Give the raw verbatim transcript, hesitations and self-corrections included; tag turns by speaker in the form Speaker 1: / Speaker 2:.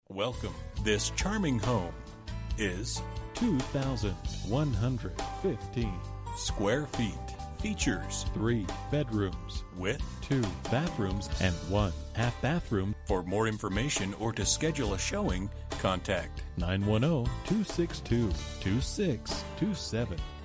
Speaker 1: Welcome. This charming home is
Speaker 2: two thousand one hundred fifteen
Speaker 1: square feet. Features
Speaker 2: three bedrooms
Speaker 1: with
Speaker 2: two bathrooms and one half bathroom.
Speaker 1: For more information or to schedule a showing, contact
Speaker 2: nine one zero, two six two, two six two seven.